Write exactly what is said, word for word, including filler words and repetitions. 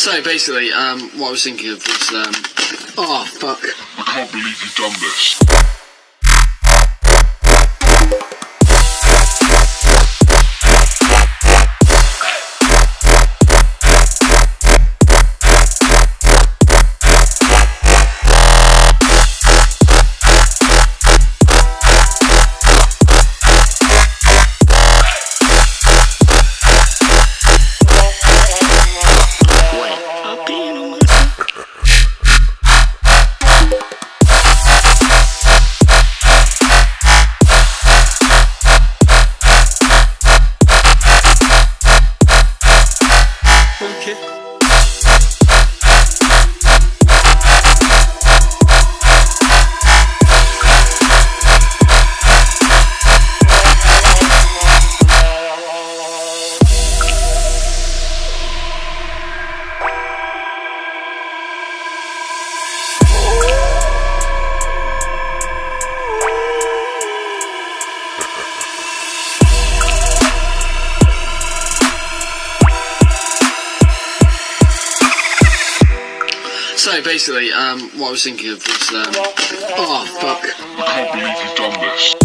So basically, um, what I was thinking of was, um, oh fuck. I can't believe you've done this. So basically, um, what I was thinking of was, um, oh fuck. I can't believe you've done this.